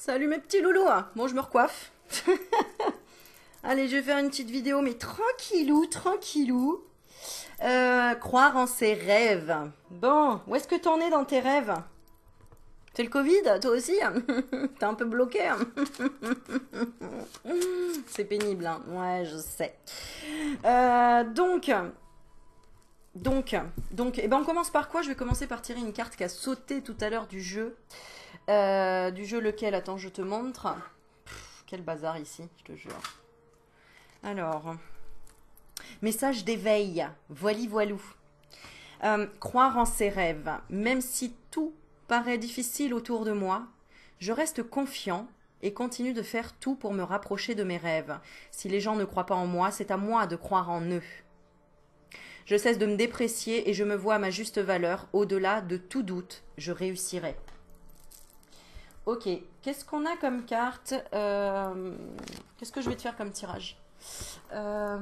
Salut mes petits loulous. Bon, je me recoiffe. Allez, je vais faire une petite vidéo, mais tranquillou, tranquillou. Croire en ses rêves. Bon, où est-ce que t'en es dans tes rêves? C'est le Covid, toi aussi? T'es un peu bloqué. C'est pénible, hein. Ouais, je sais. Eh ben on commence par quoi? Je vais commencer par tirer une carte qui a sauté tout à l'heure du jeu. Du jeu lequel? Attends, je te montre. Quel bazar ici, je te jure. Alors, message d'éveil. Voili voilou. Croire en ses rêves. Même si tout paraît difficile autour de moi, je reste confiant et continue de faire tout pour me rapprocher de mes rêves. Si les gens ne croient pas en moi, c'est à moi de croire en eux. Je cesse de me déprécier et je me vois à ma juste valeur. Au-delà de tout doute, je réussirai. Ok, qu'est-ce qu'on a comme carte? Qu'est-ce que je vais te faire comme tirage? Ah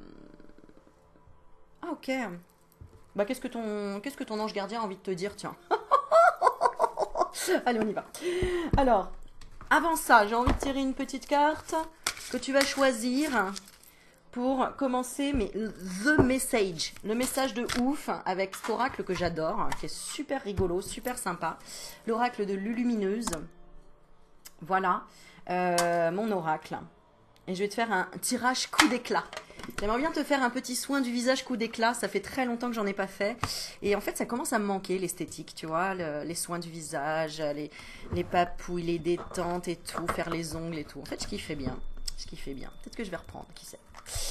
ok. Bah qu'est-ce que ton ange gardien a envie de te dire, tiens. Allez, on y va. Alors, avant ça, j'ai envie de tirer une petite carte que tu vas choisir pour commencer, mais The Message, le message de ouf avec cet oracle que j'adore, qui est super rigolo, super sympa, l'oracle de Lulumineuse. Voilà, mon oracle. Et je vais te faire un tirage coup d'éclat. J'aimerais bien te faire un petit soin du visage coup d'éclat, ça fait très longtemps que j'en ai pas fait. Et en fait, ça commence à me manquer, l'esthétique, tu vois, les soins du visage, les papouilles, les détentes et tout, faire les ongles et tout. En fait, je kiffais bien. Peut-être que je vais reprendre, qui sait.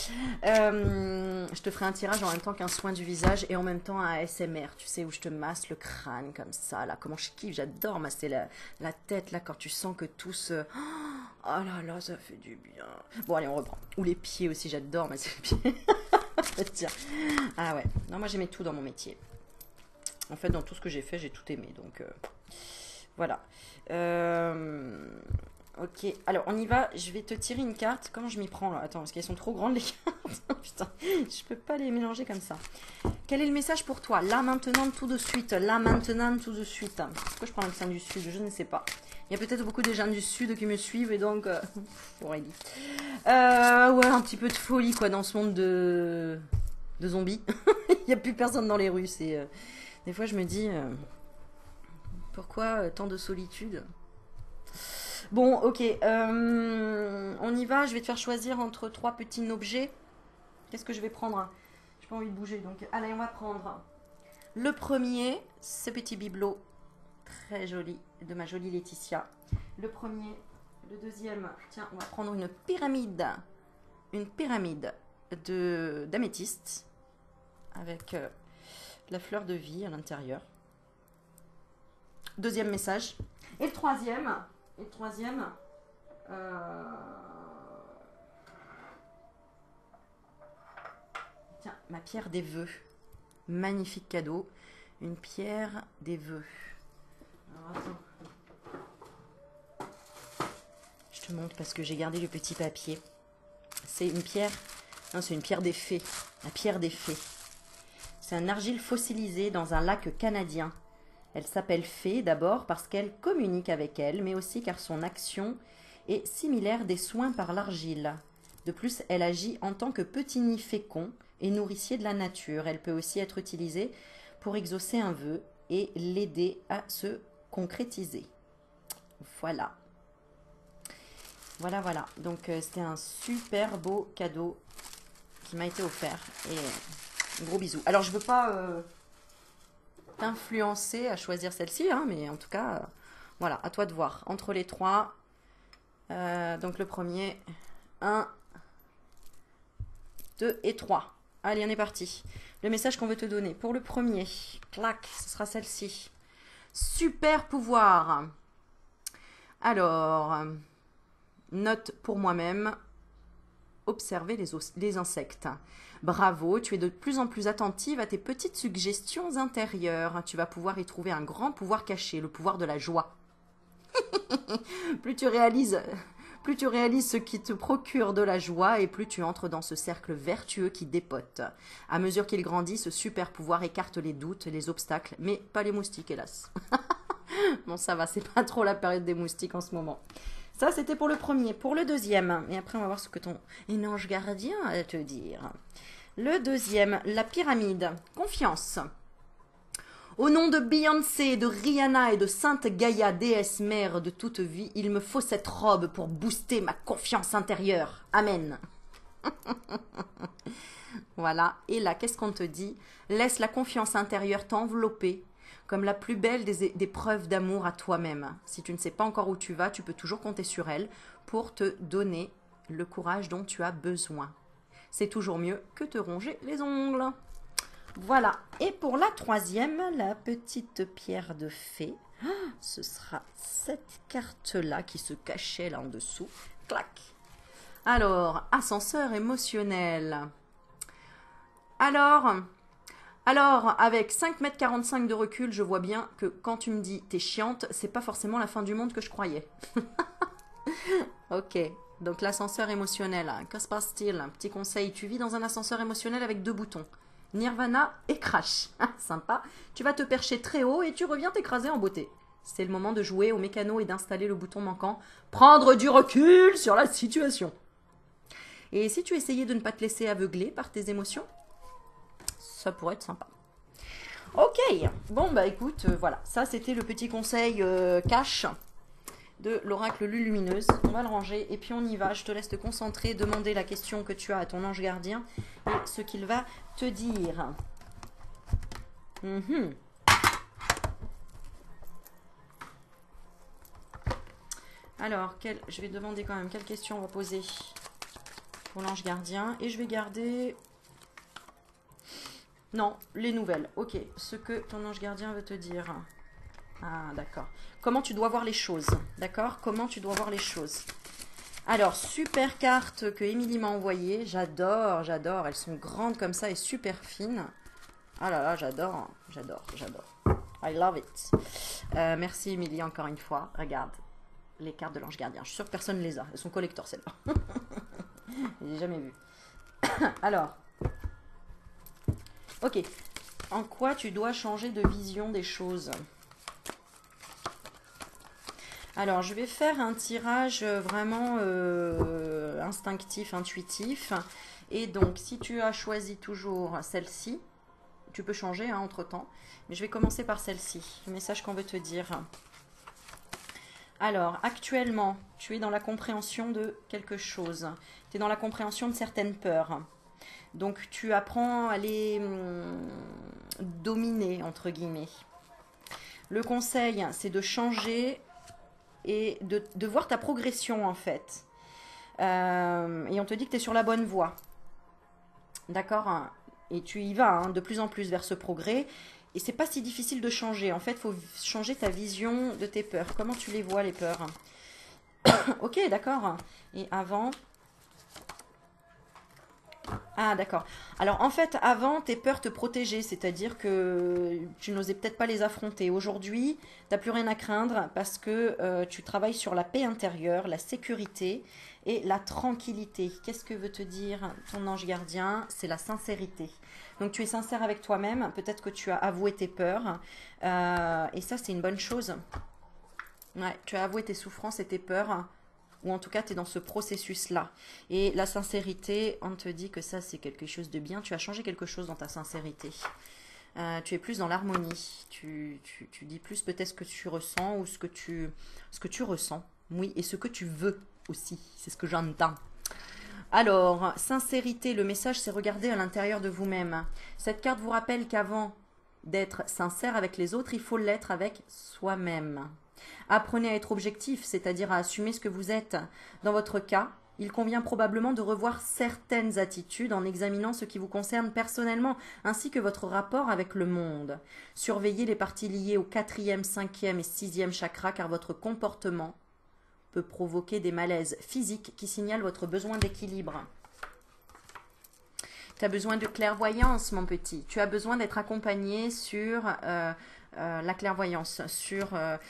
Je te ferai un tirage en même temps qu'un soin du visage et en même temps un ASMR, tu sais, où je te masse le crâne comme ça, là, comment je kiffe, j'adore masser la tête, là, quand tu sens que tout se... Oh là là, ça fait du bien. Bon, allez, on reprend. Ou les pieds aussi, j'adore masser les pieds. Tiens. Ah ouais, non, moi j'aimais tout dans mon métier. En fait, dans tout ce que j'ai fait, j'ai tout aimé, donc voilà. Ok, alors on y va, je vais te tirer une carte. Comment je m'y prends là? Attends, parce qu'elles sont trop grandes les cartes. Putain, je peux pas les mélanger comme ça. Quel est le message pour toi? Là maintenant, tout de suite. Là maintenant, tout de suite. Pourquoi je prends l'accent du sud? Je ne sais pas. Il y a peut-être beaucoup de gens du sud qui me suivent et donc... Aurélie. Ouais, un petit peu de folie quoi dans ce monde de zombies. Il n'y a plus personne dans les rues. Des fois je me dis... pourquoi tant de solitude? Bon, ok, on y va. Je vais te faire choisir entre 3 petits objets. Qu'est-ce que je vais prendre? J'ai pas envie de bouger, donc allez, on va prendre le premier, ce petit bibelot très joli de ma jolie Laetitia. Le premier, le deuxième, tiens, on va prendre une pyramide d'améthyste avec la fleur de vie à l'intérieur. Deuxième message. Et le troisième, tiens, ma pierre des vœux. Magnifique cadeau. Une pierre des vœux. Alors, attends. Je te montre parce que j'ai gardé le petit papier. C'est une pierre... Non, c'est une pierre des fées. La pierre des fées. C'est un argile fossilisé dans un lac canadien. Elle s'appelle fée d'abord parce qu'elle communique avec elle, mais aussi car son action est similaire des soins par l'argile. De plus, elle agit en tant que petit nid fécond et nourricier de la nature. Elle peut aussi être utilisée pour exaucer un vœu et l'aider à se concrétiser. Voilà. Voilà. Donc, c'était un super beau cadeau qui m'a été offert. Et gros bisous. Alors, je veux pas... t'influencer à choisir celle-ci, hein, mais en tout cas, voilà, à toi de voir. Entre les 3, donc le premier, 1, 2 et 3. Allez, on est parti. Le message qu'on veut te donner. Pour le premier, clac, ce sera celle-ci. Super pouvoir. Alors, note pour moi-même. Observer les insectes. Bravo, tu es de plus en plus attentive à tes petites suggestions intérieures. Tu vas pouvoir y trouver un grand pouvoir caché, le pouvoir de la joie. Plus tu réalises ce qui te procure de la joie et plus tu entres dans ce cercle vertueux qui dépote. À mesure qu'il grandit, ce super pouvoir écarte les doutes, les obstacles, mais pas les moustiques, hélas. Bon, ça va, c'est pas trop la période des moustiques en ce moment. Ça, c'était pour le premier. Pour le deuxième, et après, on va voir ce que ton ange gardien a à te dire. Le deuxième, la pyramide. Confiance. Au nom de Beyoncé, de Rihanna et de Sainte Gaïa, déesse mère de toute vie, il me faut cette robe pour booster ma confiance intérieure. Amen. Voilà. Et là, qu'est-ce qu'on te dit? Laisse la confiance intérieure t'envelopper comme la plus belle des preuves d'amour à toi-même. Si tu ne sais pas encore où tu vas, tu peux toujours compter sur elle pour te donner le courage dont tu as besoin. C'est toujours mieux que te ronger les ongles. Voilà. Et pour la troisième, la petite pierre de fée, ce sera cette carte-là qui se cachait là en dessous. Clac. Alors, ascenseur émotionnel. Alors, avec 5,45 m de recul, je vois bien que quand tu me dis t'es chiante, c'est pas forcément la fin du monde que je croyais. Ok, donc l'ascenseur émotionnel, que se passe-t-il? Un petit conseil, tu vis dans un ascenseur émotionnel avec 2 boutons. Nirvana et Crash. Sympa. Tu vas te percher très haut et tu reviens t'écraser en beauté. C'est le moment de jouer au mécano et d'installer le bouton manquant. Prendre du recul sur la situation. Et si tu essayais de ne pas te laisser aveugler par tes émotions, ça pourrait être sympa. Ok, bon bah écoute, voilà, ça c'était le petit conseil cash de l'oracle Lulumineuse. On va le ranger et puis on y va. Je te laisse te concentrer, demander la question que tu as à ton ange gardien et ce qu'il va te dire. Alors, je vais demander quand même quelle question on va poser pour l'ange gardien et je vais garder... Non, les nouvelles. Ok, ce que ton ange gardien veut te dire. Ah, d'accord. Comment tu dois voir les choses. D'accord? Comment tu dois voir les choses. Alors, super carte que Émilie m'a envoyée. J'adore, j'adore. Elles sont grandes comme ça et super fines. Ah là là, j'adore, j'adore, j'adore. I love it. Merci Émilie encore une fois. Regarde, les cartes de l'ange gardien. Je suis sûre que personne ne les a. Elles sont collector celles-là. Je n'ai jamais vu. Alors... Ok, en quoi tu dois changer de vision des choses? Alors, je vais faire un tirage vraiment instinctif, intuitif. Et donc, si tu as choisi toujours celle-ci, tu peux changer hein, entre-temps. Mais je vais commencer par celle-ci, le message qu'on veut te dire. Alors, actuellement, tu es dans la compréhension de quelque chose. Tu es dans la compréhension de certaines peurs. Donc, tu apprends à les dominer, entre guillemets. Le conseil, c'est de changer et de voir ta progression, en fait. Et on te dit que tu es sur la bonne voie. D'accord? Et tu y vas hein, de plus en plus vers ce progrès. Et c'est pas si difficile de changer. En fait, il faut changer ta vision de tes peurs. Comment tu les vois, les peurs? Ok, d'accord. Et avant... Ah, d'accord. Alors, en fait, avant, tes peurs te protégeaient, c'est-à-dire que tu n'osais peut-être pas les affronter. Aujourd'hui, tu n'as plus rien à craindre parce que tu travailles sur la paix intérieure, la sécurité et la tranquillité. Qu'est-ce que veut te dire ton ange gardien? C'est la sincérité. Donc, tu es sincère avec toi-même. Peut-être que tu as avoué tes peurs. Et ça, c'est une bonne chose. Ouais, tu as avoué tes souffrances et tes peurs. Ou en tout cas, tu es dans ce processus-là. Et la sincérité, on te dit que ça, c'est quelque chose de bien. Tu as changé quelque chose dans ta sincérité. Tu es plus dans l'harmonie. Tu dis plus peut-être ce que tu ressens ou ce que tu ressens. Oui, et ce que tu veux aussi. C'est ce que j'entends. Alors, sincérité, le message, c'est regarder à l'intérieur de vous-même. Cette carte vous rappelle qu'avant d'être sincère avec les autres, il faut l'être avec soi-même. Apprenez à être objectif, c'est-à-dire à assumer ce que vous êtes. Dans votre cas, il convient probablement de revoir certaines attitudes en examinant ce qui vous concerne personnellement, ainsi que votre rapport avec le monde. Surveillez les parties liées au 4e, 5e et 6e chakra, car votre comportement peut provoquer des malaises physiques qui signalent votre besoin d'équilibre. Tu as besoin de clairvoyance, mon petit. Tu as besoin d'être accompagné sur... la clairvoyance, sur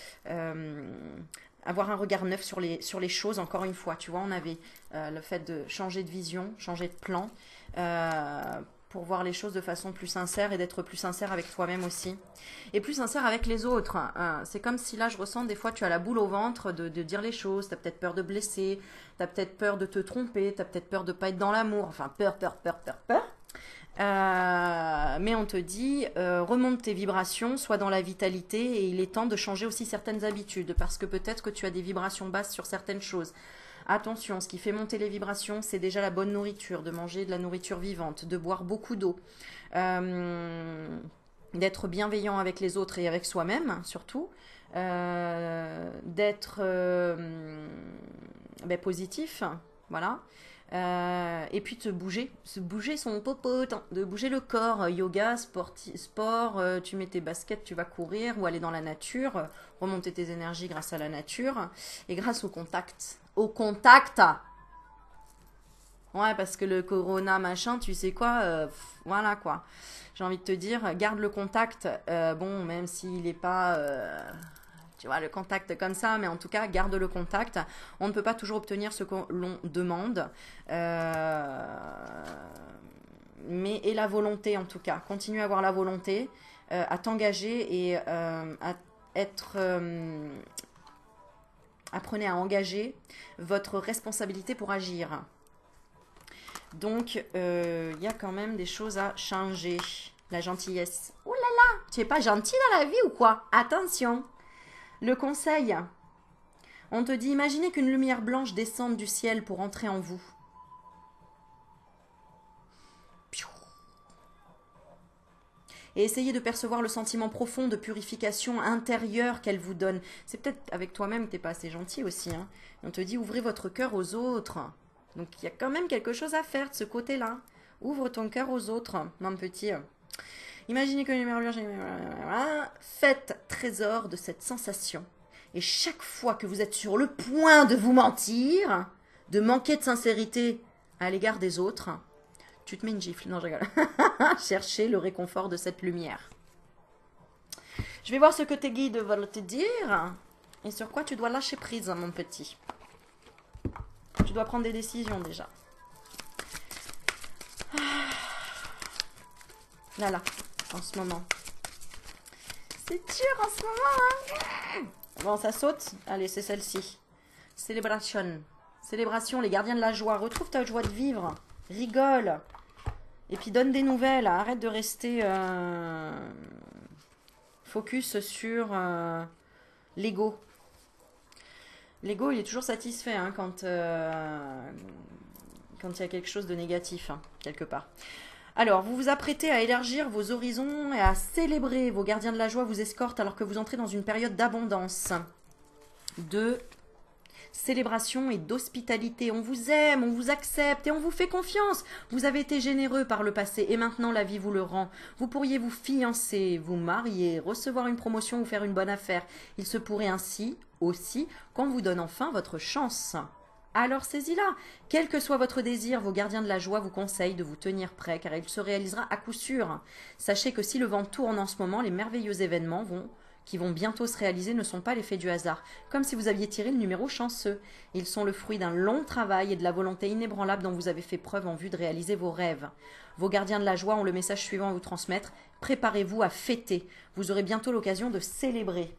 avoir un regard neuf sur les choses, encore une fois, tu vois, on avait le fait de changer de vision, changer de plan, pour voir les choses de façon plus sincère et d'être plus sincère avec toi-même aussi. Et plus sincère avec les autres. C'est comme si là, je ressens des fois, tu as la boule au ventre de dire les choses. Tu as peut-être peur de blesser. Tu as peut-être peur de te tromper. Tu as peut-être peur de ne pas être dans l'amour. Enfin, peur. Mais on te dit, remonte tes vibrations, sois dans la vitalité. Et il est temps de changer aussi certaines habitudes. Parce que peut-être que tu as des vibrations basses sur certaines choses. Attention, ce qui fait monter les vibrations, c'est déjà la bonne nourriture, de manger de la nourriture vivante, de boire beaucoup d'eau, d'être bienveillant avec les autres et avec soi-même surtout, d'être positif, voilà. Et puis de se bouger son popote, de bouger le corps, yoga, sport, tu mets tes baskets, tu vas courir ou aller dans la nature, remonter tes énergies grâce à la nature et grâce au contact. Au contact. Ouais, parce que le corona machin, tu sais quoi, voilà quoi. J'ai envie de te dire, garde le contact, bon, même s'il n'est pas... tu vois, le contact comme ça, mais en tout cas, garde le contact. On ne peut pas toujours obtenir ce qu'on demande. Mais et la volonté, en tout cas. Continue à avoir la volonté, à t'engager et à être... apprenez à engager votre responsabilité pour agir. Donc, il y a quand même des choses à changer. La gentillesse. Oh là là, tu es pas gentil dans la vie ou quoi? Attention. Le conseil, on te dit, imaginez qu'une lumière blanche descende du ciel pour entrer en vous. Et essayez de percevoir le sentiment profond de purification intérieure qu'elle vous donne. C'est peut-être avec toi-même que tu n'es pas assez gentil aussi. Hein. On te dit, ouvrez votre cœur aux autres. Donc il y a quand même quelque chose à faire de ce côté-là. Ouvre ton cœur aux autres, mon petit. Imaginez que lumière blanche, faites trésor de cette sensation. Et chaque fois que vous êtes sur le point de vous mentir, de manquer de sincérité à l'égard des autres, tu te mets une gifle. Non, je rigole. Cherchez le réconfort de cette lumière. Je vais voir ce que tes guides veulent te dire et sur quoi tu dois lâcher prise, mon petit. Tu dois prendre des décisions déjà. Là, en ce moment. C'est dur en ce moment, hein. Bon, ça saute. Allez, c'est celle-ci. Célébration. Célébration, les gardiens de la joie. Retrouve ta joie de vivre. Rigole. Et puis donne des nouvelles. Arrête de rester focus sur l'ego. L'ego, il est toujours satisfait hein, quand il y a quelque chose de négatif, hein, quelque part. Alors, vous vous apprêtez à élargir vos horizons et à célébrer. Vos gardiens de la joie vous escortent alors que vous entrez dans une période d'abondance, de célébration et d'hospitalité. On vous aime, on vous accepte et on vous fait confiance. Vous avez été généreux par le passé et maintenant la vie vous le rend. Vous pourriez vous fiancer, vous marier, recevoir une promotion ou faire une bonne affaire. Il se pourrait ainsi aussi qu'on vous donne enfin votre chance. Alors saisis-la. Quel que soit votre désir, vos gardiens de la joie vous conseillent de vous tenir prêt car il se réalisera à coup sûr. Sachez que si le vent tourne en ce moment, les merveilleux événements qui vont bientôt se réaliser ne sont pas l'effet du hasard, comme si vous aviez tiré le numéro chanceux. Ils sont le fruit d'un long travail et de la volonté inébranlable dont vous avez fait preuve en vue de réaliser vos rêves. Vos gardiens de la joie ont le message suivant à vous transmettre. Préparez-vous à fêter. Vous aurez bientôt l'occasion de célébrer.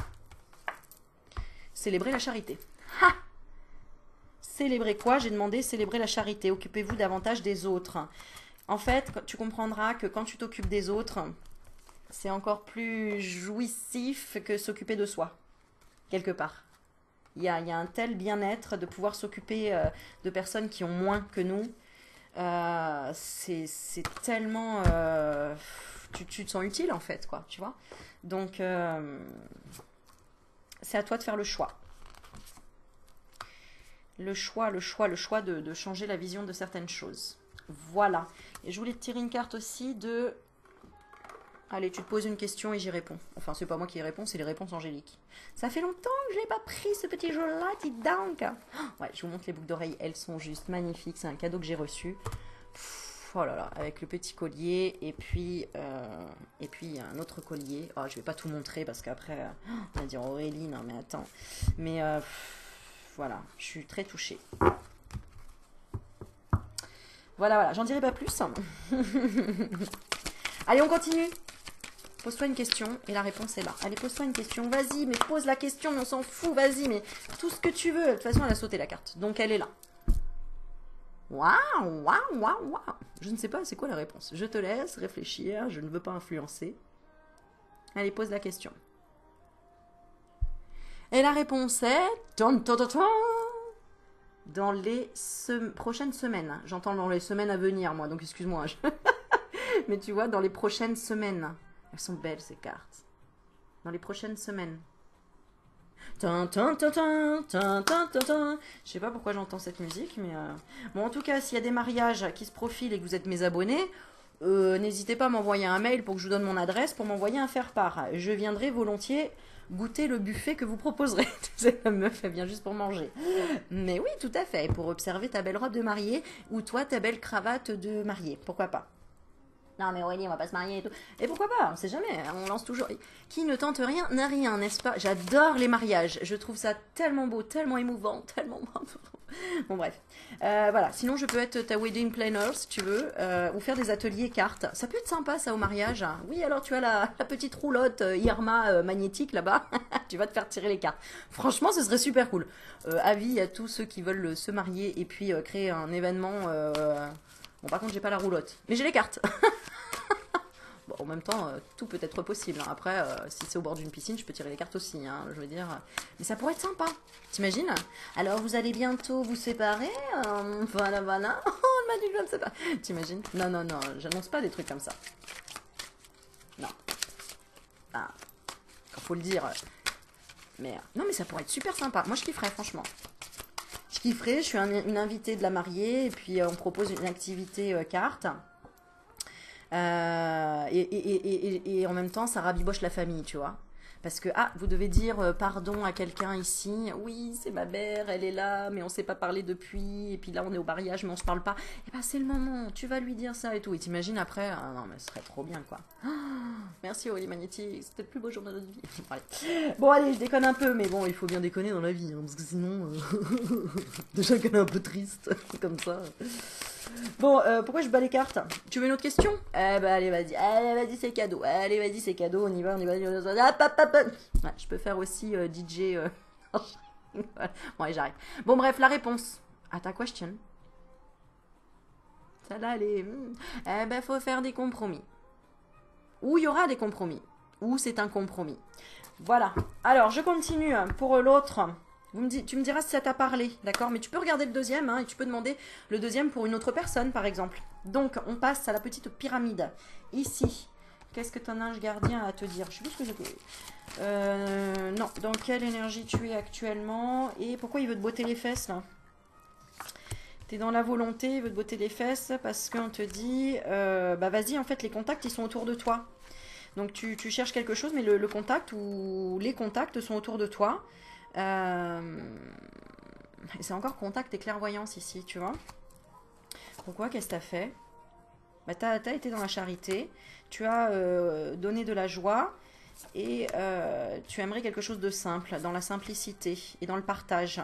Célébrer la charité. Ha! Célébrer quoi? J'ai demandé célébrer la charité. Occupez-vous davantage des autres. En fait, tu comprendras que quand tu t'occupes des autres, c'est encore plus jouissif que s'occuper de soi, quelque part. Il y a un tel bien-être de pouvoir s'occuper de personnes qui ont moins que nous. C'est tellement... tu te sens utile, en fait, quoi, tu vois. Donc, c'est à toi de faire le choix. Le choix de changer la vision de certaines choses. Voilà. Et je voulais te tirer une carte aussi de... Allez, tu te poses une question et j'y réponds. Enfin, c'est pas moi qui y réponds, c'est les réponses angéliques. Ça fait longtemps que je l'ai pas pris, ce petit jeu-là, dis donc. Ouais, je vous montre les boucles d'oreilles, elles sont juste magnifiques. C'est un cadeau que j'ai reçu. Oh là là, avec le petit collier et puis un autre collier. Oh, je vais pas tout montrer parce qu'après, on va dire Aurélie, non mais attends. Mais voilà, je suis très touchée. Voilà, voilà, j'en dirai pas plus. Allez, on continue. Pose-toi une question et la réponse est là. Allez, pose-toi une question. Vas-y, mais pose la question, on s'en fout. Vas-y, mais tout ce que tu veux. De toute façon, elle a sauté la carte. Donc, elle est là. Waouh, waouh, waouh, waouh. Je ne sais pas, c'est quoi la réponse? Je te laisse réfléchir. Je ne veux pas influencer. Allez, pose la question. Et la réponse est... Dans les prochaines semaines. J'entends dans les semaines à venir, moi. Donc, excuse-moi. Mais tu vois, dans les prochaines semaines. Elles sont belles, ces cartes. Dans les prochaines semaines. Je sais pas pourquoi j'entends cette musique, mais... Bon, en tout cas, s'il y a des mariages qui se profilent et que vous êtes mes abonnés, n'hésitez pas à m'envoyer un mail pour que je vous donne mon adresse pour m'envoyer un faire-part. Je viendrai volontiers goûter le buffet que vous proposerez. Tu sais, la meuf, elle vient juste pour manger. Mais oui, tout à fait, pour observer ta belle robe de mariée ou toi, ta belle cravate de mariée. Pourquoi pas? Non mais Aurélie, on va pas se marier et tout. Et pourquoi pas? On sait jamais, on lance toujours. Qui ne tente rien n'a rien, n'est-ce pas? J'adore les mariages. Je trouve ça tellement beau, tellement émouvant, tellement... Bon bref. Voilà, sinon je peux être ta wedding planner si tu veux, ou faire des ateliers cartes. Ça peut être sympa ça au mariage. Oui, alors tu as la petite roulotte Irma magnétique là-bas. Tu vas te faire tirer les cartes. Franchement, ce serait super cool. Avis à tous ceux qui veulent se marier et puis créer un événement... Bon, par contre, j'ai pas la roulotte, mais j'ai les cartes. Bon, en même temps, tout peut être possible. Hein. Après, si c'est au bord d'une piscine, je peux tirer les cartes aussi. Hein, je veux dire, mais ça pourrait être sympa. T'imagines? Alors, vous allez bientôt vous séparer. Voilà, voilà. Oh, elle m'a dit que je vais me séparer. T'imagines? Non, non, non. J'annonce pas des trucs comme ça. Non. Ah, faut le dire. Mais non, mais ça pourrait être super sympa. Moi, je kifferais, franchement. Je kifferais, je suis une invitée de la mariée et puis on propose une activité carte. Et en même temps, ça rabiboche la famille, tu vois. Parce que, ah, vous devez dire pardon à quelqu'un ici. Oui, c'est ma mère, elle est là, mais on ne s'est pas parlé depuis. Et puis là, on est au mariage, mais on ne se parle pas. Et ben, c'est le moment, tu vas lui dire ça et tout. Et t'imagines après, ah non, mais ce serait trop bien, quoi. Oh, merci Aurélie Magnétique, c'était le plus beau jour de notre vie. Bon, allez, je déconne un peu, mais bon, il faut bien déconner dans la vie, hein, parce que sinon, déjà qu'elle est un peu triste, comme ça. Bon, pourquoi je bats les cartes? Tu veux une autre question? Eh ben, allez, vas-y. Allez, vas-y, c'est cadeau. Allez, vas-y, c'est cadeau. On y va, on y va. Hop, hop, hop. Ouais, je peux faire aussi DJ. Voilà. Bon, allez, j'arrête. Bon, bref, la réponse à ta question. Celle-là, elle est... Eh ben, faut faire des compromis. Ou il y aura des compromis. Ou c'est un compromis. Voilà. Alors, je continue pour l'autre. Tu me diras si ça t'a parlé, d'accord? Mais tu peux regarder le deuxième, hein, et tu peux demander le deuxième pour une autre personne, par exemple. Donc, on passe à la petite pyramide. Ici, qu'est-ce que ton ange gardien a à te dire? Je sais plus ce que j'ai. Non, dans quelle énergie tu es actuellement? Et pourquoi il veut te botter les fesses, là? T'es dans la volonté, il veut te botter les fesses parce qu'on te dit, bah vas-y, en fait, les contacts, ils sont autour de toi. Donc, tu cherches quelque chose, mais le contact ou les contacts sont autour de toi. C'est encore contact et clairvoyance ici, tu vois. Pourquoi? Qu'est-ce que tu as fait? Bah, tu as été dans la charité, tu as donné de la joie et tu aimerais quelque chose de simple, dans la simplicité et dans le partage.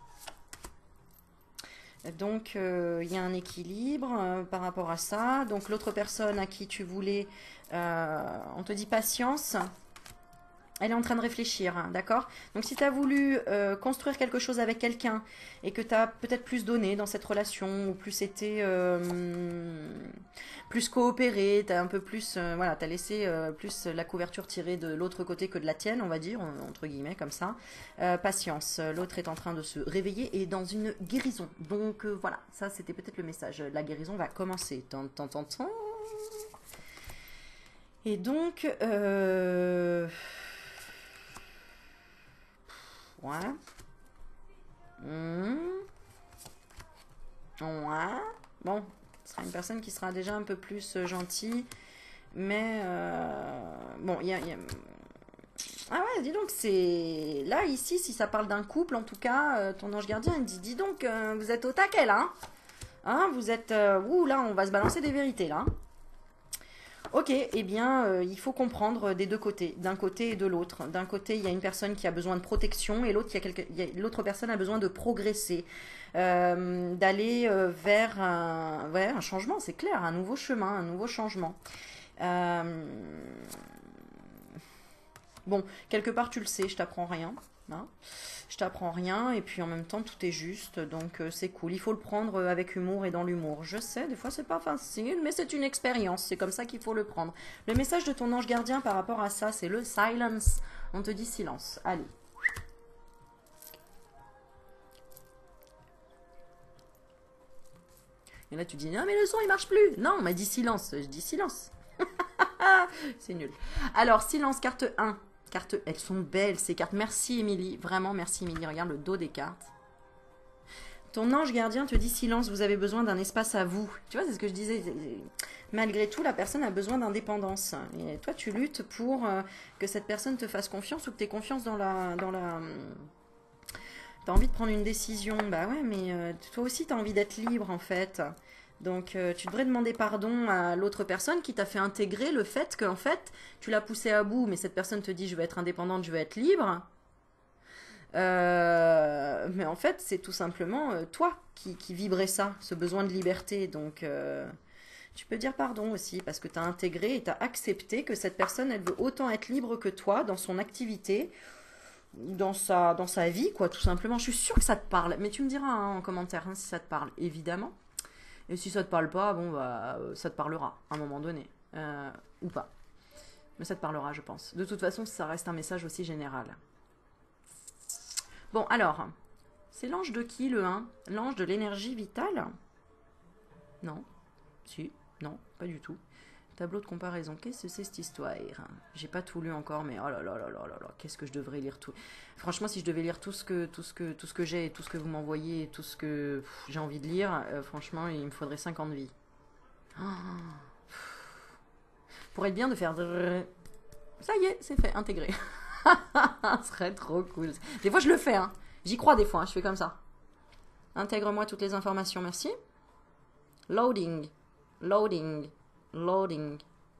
Donc, il y a un équilibre par rapport à ça. Donc, l'autre personne à qui tu voulais, on te dit patience. Elle est en train de réfléchir, hein, d'accord? Donc si tu as voulu construire quelque chose avec quelqu'un et que tu as peut-être plus donné dans cette relation ou plus été plus coopéré, tu as un peu plus, voilà, tu as laissé plus la couverture tirée de l'autre côté que de la tienne, on va dire, entre guillemets, comme ça. Patience, l'autre est en train de se réveiller et dans une guérison. Donc voilà, ça c'était peut-être le message. La guérison va commencer. Tant, tant, tant, tant. Et donc... Ouais. Ouais. Bon, ce sera une personne qui sera déjà un peu plus gentille. Mais, bon, il y a... Ah ouais, dis donc, c'est... Là, ici, si ça parle d'un couple, en tout cas, ton ange gardien, il dit, dis donc, vous êtes au taquet, là. Hein, vous êtes... ouh, là, on va se balancer des vérités, là. Ok, eh bien, il faut comprendre des deux côtés, d'un côté et de l'autre. D'un côté, il y a une personne qui a besoin de protection et l'autre, l'autre personne a besoin de progresser, d'aller vers ouais, un changement, c'est clair, un nouveau chemin, un nouveau changement. Euh, Bon, quelque part, tu le sais, je t'apprends rien. Hein. Je t'apprends rien et puis en même temps tout est juste, donc c'est cool. Il faut le prendre avec humour et dans l'humour. Je sais, des fois c'est pas facile, mais c'est une expérience. C'est comme ça qu'il faut le prendre. Le message de ton ange gardien par rapport à ça, c'est le silence. On te dit silence. Allez. Et là tu dis non mais le son il marche plus. Non, on m'a dit silence. Je dis silence. C'est nul. Alors silence carte 1. Cartes, elles sont belles ces cartes. Merci Émilie, vraiment merci Émilie. Regarde le dos des cartes. Ton ange gardien te dit silence, vous avez besoin d'un espace à vous. Tu vois, c'est ce que je disais. Malgré tout, la personne a besoin d'indépendance. Et toi, tu luttes pour que cette personne te fasse confiance ou que tu aies confiance dans la... T'as envie de prendre une décision. Bah ouais, mais toi aussi, t'as envie d'être libre en fait. Donc, tu devrais demander pardon à l'autre personne qui t'a fait intégrer le fait qu'en fait, tu l'as poussé à bout, mais cette personne te dit je veux être indépendante, je veux être libre. Mais en fait, c'est tout simplement toi qui vibrais ça, ce besoin de liberté. Donc, tu peux dire pardon aussi parce que tu as intégré et tu as accepté que cette personne, elle veut autant être libre que toi dans son activité, dans sa vie, quoi, tout simplement. Je suis sûre que ça te parle, mais tu me diras hein, en commentaire hein, si ça te parle, évidemment. Et si ça te parle pas, bon, bah, ça te parlera à un moment donné. Ou pas. Mais ça te parlera, je pense. De toute façon, ça reste un message aussi général. Bon, alors, c'est l'ange de qui, le 1? L'ange de l'énergie vitale? Non. Si. Non, pas du tout. Tableau de comparaison. Qu'est-ce que c'est cette histoire? J'ai pas tout lu encore, mais oh là là là là là là, qu'est-ce que je devrais lire tout. Franchement, si je devais lire tout ce que j'ai et tout ce que vous m'envoyez et tout ce que j'ai envie de lire, franchement, il me faudrait 50 vies. Oh. Pour être bien de faire... Ça y est, c'est fait, intégré. Ce serait trop cool. Des fois, je le fais, hein. J'y crois des fois, hein. Je fais comme ça. Intègre-moi toutes les informations, merci. Loading. Loading. Loading.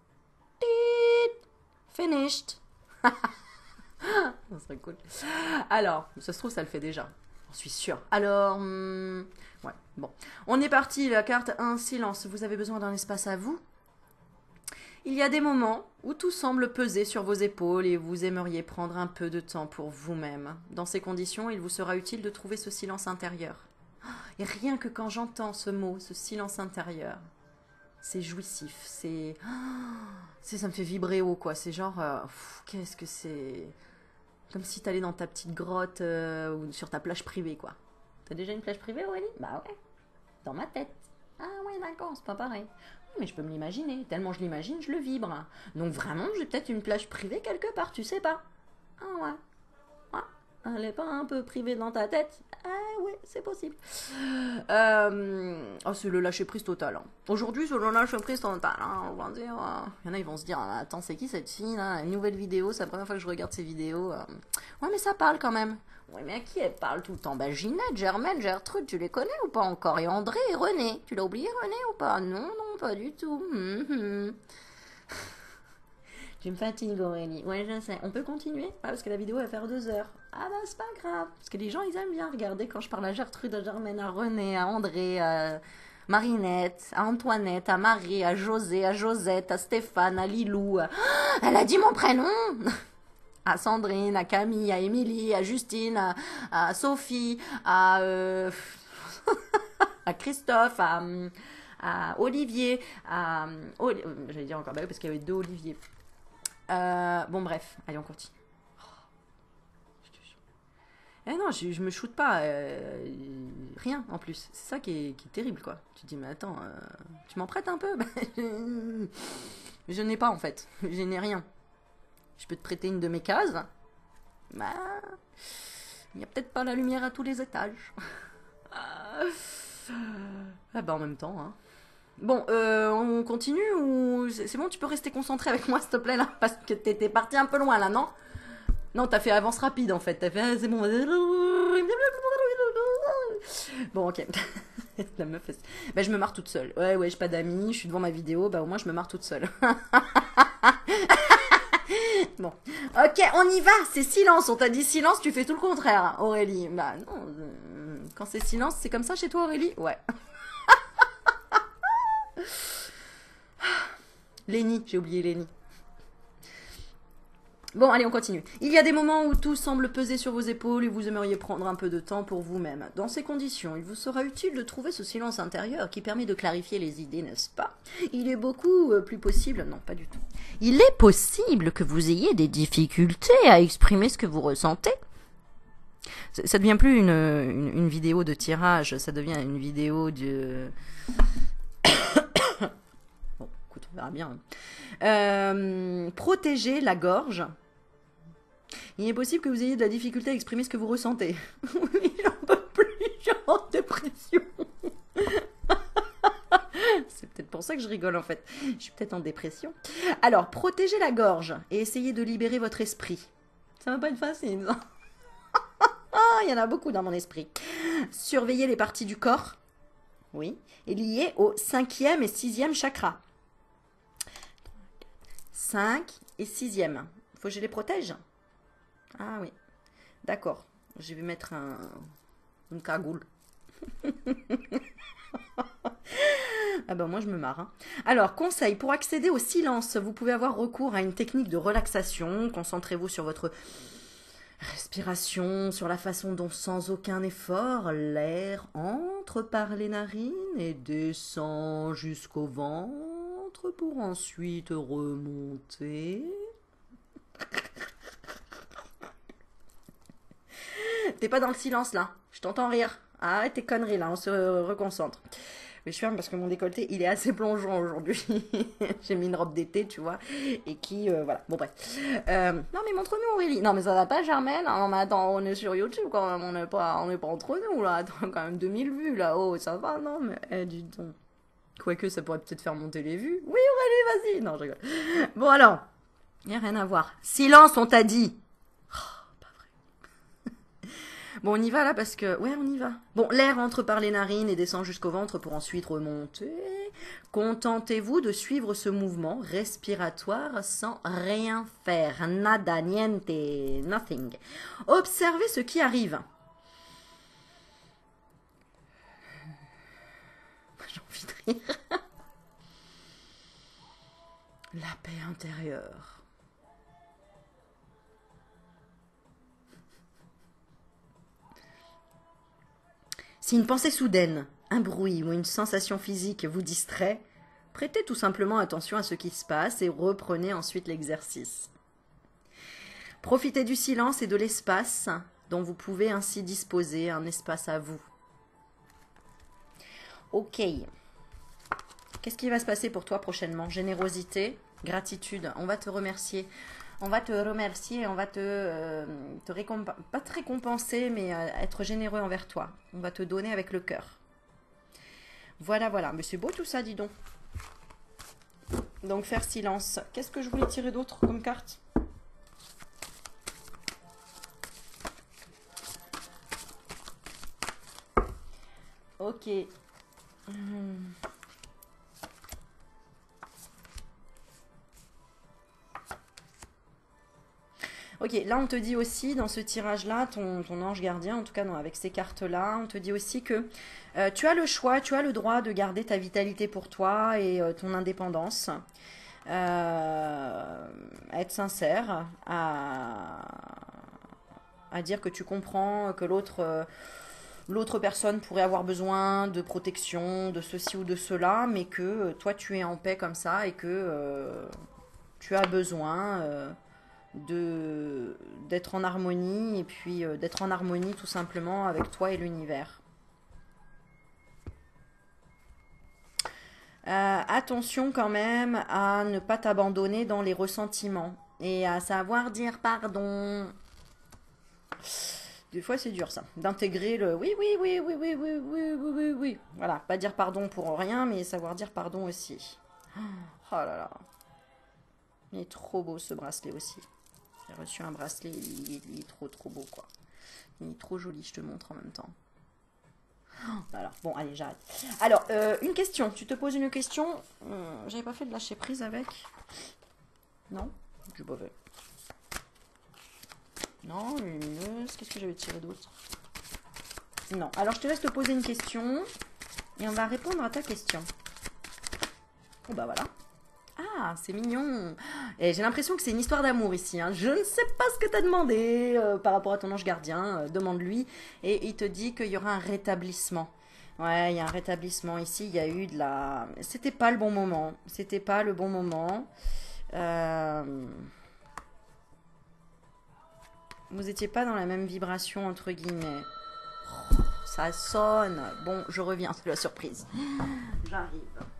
Finished. Ça serait cool. Alors, ça se trouve, ça le fait déjà. J'en suis sûre. Alors, ouais, bon. On est parti, la carte 1, silence. Vous avez besoin d'un espace à vous? Il y a des moments où tout semble peser sur vos épaules et vous aimeriez prendre un peu de temps pour vous-même. Dans ces conditions, il vous sera utile de trouver ce silence intérieur. Et rien que quand j'entends ce mot, ce silence intérieur, c'est jouissif, ça me fait vibrer haut, quoi. C'est genre, qu'est-ce que c'est... Comme si t'allais dans ta petite grotte ou sur ta plage privée, quoi. T'as déjà une plage privée, Aurélie? Bah ouais, dans ma tête. Ah ouais, d'accord, c'est pas pareil. Mais je peux me l'imaginer, tellement je l'imagine, je le vibre. Donc vraiment, j'ai peut-être une plage privée quelque part, tu sais pas. Ah ouais. Elle est pas un peu privée dans ta tête? Ah ouais, c'est possible. Oh, c'est le lâcher-prise total. Hein. Aujourd'hui, c'est le lâcher-prise total. Hein, on va dire. Il y en a, ils vont se dire, ah, attends, c'est qui cette fille là? Une nouvelle vidéo, c'est la première fois que je regarde ces vidéos. Ouais, mais ça parle quand même. Ouais, mais à qui elle parle tout le temps? Bah, Ginette, Germaine, Gertrude, tu les connais ou pas encore? Et André et René. Tu l'as oublié, René, ou pas? Non, non, pas du tout. Tu me fatigues, Aurélie. Ouais, je sais. On peut continuer? Parce que la vidéo va faire 2 heures. Ah bah, c'est pas grave. Parce que les gens, ils aiment bien regarder quand je parle à Gertrude, à Germaine, à René, à André, à Marinette, à Antoinette, à Marie, à José, à Josette, à Stéphane, à Lilou. Elle a dit mon prénom! À Sandrine, à Camille, à Émilie, à Justine, à Sophie, à Christophe, à Olivier, j'allais dire encore, bah oui, parce qu'il y avait 2 Olivier. Bon bref, allez on continue. Eh non, je me shoote pas, rien en plus. C'est ça qui est terrible quoi. Tu te dis mais attends, tu m'en prêtes un peu? Je n'ai pas en fait, je n'ai rien. Je peux te prêter une de mes cases. Bah, il n'y a peut-être pas la lumière à tous les étages. Ah bah en même temps, hein. Bon, on continue ou... C'est bon, tu peux rester concentré avec moi, s'il te plaît, là? Parce que t'étais parti un peu loin, là, non? Non, t'as fait avance rapide, en fait. T'as fait... Ah, c'est bon. Bon, ok. La meuf, bah, je me marre toute seule. Ouais, ouais, j'ai pas d'amis, je suis devant ma vidéo, bah au moins je me marre toute seule. Bon, ok, on y va, c'est silence. On t'a dit silence, tu fais tout le contraire, Aurélie. Bah non, quand c'est silence, c'est comme ça chez toi, Aurélie? Ouais. Lénie, j'ai oublié Lénie. Bon, allez, on continue. Il y a des moments où tout semble peser sur vos épaules et vous aimeriez prendre un peu de temps pour vous-même. Dans ces conditions, il vous sera utile de trouver ce silence intérieur qui permet de clarifier les idées, n'est-ce pas? Il est beaucoup plus possible... Non, pas du tout. Il est possible que vous ayez des difficultés à exprimer ce que vous ressentez. Ça devient plus une vidéo de tirage, ça devient une vidéo de... Bon, écoute, on verra bien. Protéger la gorge. Il est possible que vous ayez de la difficulté à exprimer ce que vous ressentez. Oui, j'en peux plus, je suis en dépression. C'est peut-être pour ça que je rigole en fait. Je suis peut-être en dépression. Alors, protégez la gorge et essayez de libérer votre esprit. Ça va pas être facile. Ah, il y en a beaucoup dans mon esprit. Surveillez les parties du corps. Oui. Et liées au 5e et 6e chakra. 5 et 6e. Faut que je les protège. Ah oui. D'accord. Je vais mettre une cagoule. Ah ben moi je me marre. Hein. Alors, conseil, pour accéder au silence, vous pouvez avoir recours à une technique de relaxation. Concentrez-vous sur votre respiration, sur la façon dont sans aucun effort, l'air entre par les narines et descend jusqu'au ventre pour ensuite remonter. T'es pas dans le silence là, je t'entends rire. Arrête tes conneries là, on se reconcentre. Mais je ferme parce que mon décolleté il est assez plongeant aujourd'hui. J'ai mis une robe d'été, tu vois, et qui, voilà, bon bref. Non mais montre-nous Aurélie. Non mais ça va pas Germaine. Non mais attends, on est sur YouTube quand même, on n'est pas entre nous là. Attends, quand même 2000 vues là, oh ça va, non mais dis donc. Quoique ça pourrait peut-être faire monter les vues. Oui Aurélie, vas-y. Non je rigole. Bon alors, y a rien à voir. Silence on t'a dit. Bon, on y va là parce que... Ouais, on y va. Bon, l'air entre par les narines et descend jusqu'au ventre pour ensuite remonter. Contentez-vous de suivre ce mouvement respiratoire sans rien faire. Nada, niente, nothing. Observez ce qui arrive. J'ai envie de rire. La paix intérieure. Si une pensée soudaine, un bruit ou une sensation physique vous distrait, prêtez tout simplement attention à ce qui se passe et reprenez ensuite l'exercice. Profitez du silence et de l'espace dont vous pouvez ainsi disposer, un espace à vous. Ok. Qu'est-ce qui va se passer pour toi prochainement? Générosité, gratitude, on va te remercier. On va te remercier, on va pas te récompenser, mais être généreux envers toi. On va te donner avec le cœur. Voilà, voilà. Mais c'est beau tout ça, dis donc. Donc, faire silence. Qu'est-ce que je voulais tirer d'autre comme carte? Ok. Ok, là on te dit aussi dans ce tirage-là, ton ange gardien, en tout cas avec ces cartes-là, on te dit aussi que tu as le choix, tu as le droit de garder ta vitalité pour toi et ton indépendance. À être sincère, à dire que tu comprends que l'autre personne pourrait avoir besoin de protection, de ceci ou de cela, mais que toi tu es en paix comme ça et que tu as besoin d'être en harmonie et puis d'être en harmonie tout simplement avec toi et l'univers. Attention quand même à ne pas t'abandonner dans les ressentiments et à savoir dire pardon. Des fois c'est dur ça, d'intégrer le oui, oui, oui, oui, oui, oui, oui, oui, oui, oui. Voilà, pas dire pardon pour rien, mais savoir dire pardon aussi. Oh là là. Il est trop beau ce bracelet aussi. J'ai reçu un bracelet, il est trop trop beau quoi. Il est trop joli, je te montre en même temps. Alors, bon, allez, j'arrête. Alors, une question. Tu te poses une question. J'avais pas fait de lâcher prise avec. Non, je pas fait. Non, lumineuse. Qu'est-ce que j'avais tiré d'autre? Non. Alors, je te laisse te poser une question. Et on va répondre à ta question. Oh, bah voilà. Ah, c'est mignon. Et j'ai l'impression que c'est une histoire d'amour ici, hein. Je ne sais pas ce que tu as demandé par rapport à ton ange gardien. Demande-lui. Et il te dit qu'il y aura un rétablissement. Ouais, il y a un rétablissement ici. Il y a eu de la... C'était pas le bon moment. C'était pas le bon moment. Vous n'étiez pas dans la même vibration, entre guillemets. Oh, ça sonne. Bon, je reviens, c'est la surprise. J'arrive.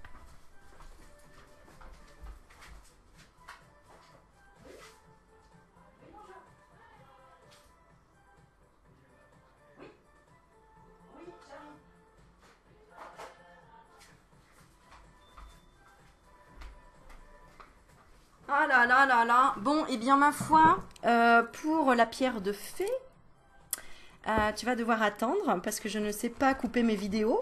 Ah là là là là. Bon, et bien ma foi, pour la pierre de fée, tu vas devoir attendre parce que je ne sais pas couper mes vidéos.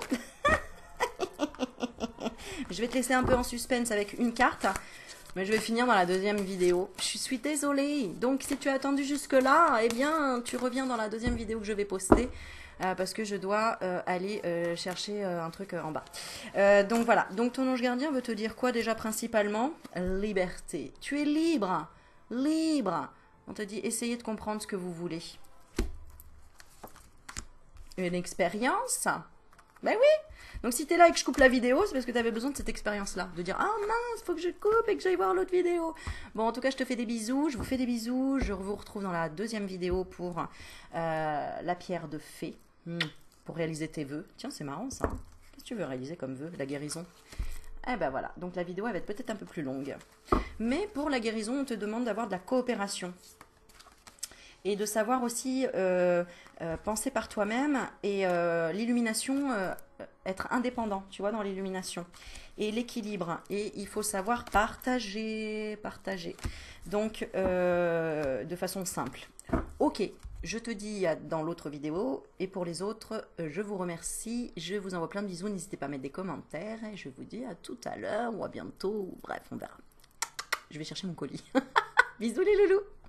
Je vais te laisser un peu en suspense avec une carte, mais je vais finir dans la deuxième vidéo. Je suis désolée. Donc si tu as attendu jusque-là, eh bien tu reviens dans la deuxième vidéo que je vais poster. Parce que je dois aller chercher un truc en bas. Donc voilà, donc ton ange gardien veut te dire quoi déjà principalement? Liberté. Tu es libre, libre. On te dit essayez de comprendre ce que vous voulez. Une expérience? Ben oui. Donc si tu es là et que je coupe la vidéo, c'est parce que tu avais besoin de cette expérience-là. De dire, ah mince, faut que je coupe et que j'aille voir l'autre vidéo. Bon, en tout cas, je te fais des bisous, je vous fais des bisous. Je vous retrouve dans la deuxième vidéo pour la pierre de fée. Pour réaliser tes vœux. Tiens, c'est marrant ça. Qu'est-ce que tu veux réaliser comme vœu? La guérison. Eh ben voilà, donc la vidéo elle va être peut-être un peu plus longue. Mais pour la guérison, on te demande d'avoir de la coopération. Et de savoir aussi penser par toi-même et l'illumination, être indépendant, tu vois, dans l'illumination. Et l'équilibre. Et il faut savoir partager, partager. Donc, de façon simple. Ok, je te dis dans l'autre vidéo. Et pour les autres, je vous remercie. Je vous envoie plein de bisous. N'hésitez pas à mettre des commentaires. Et je vous dis à tout à l'heure ou à bientôt. Bref, on verra. Je vais chercher mon colis. Bisous les loulous.